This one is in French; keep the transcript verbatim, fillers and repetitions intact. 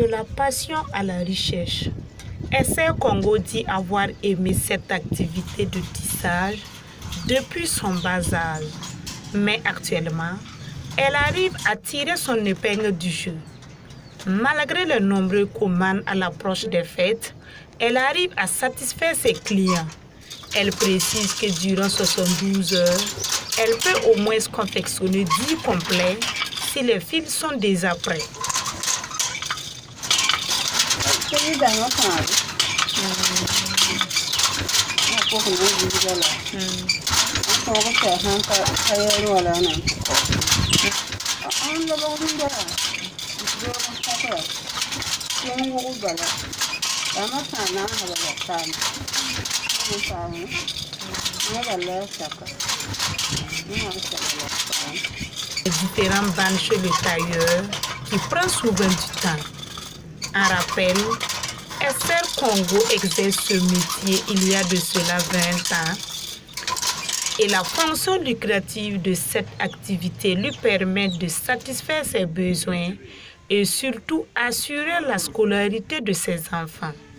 De la passion à la recherche. Esther Congo dit avoir aimé cette activité de tissage depuis son bas âge. Mais actuellement, elle arrive à tirer son épingle du jeu. Malgré les nombreuses commandes à l'approche des fêtes, elle arrive à satisfaire ses clients. Elle précise que durant soixante-douze heures, elle peut au moins confectionner dix complets si les fils sont déjà prêts. Les différentes bandes chez le tailleur qui prend souvent du temps. En rappel, Esther Congo exerce ce métier il y a de cela vingt ans et la fonction lucrative de cette activité lui permet de satisfaire ses besoins et surtout assurer la scolarité de ses enfants.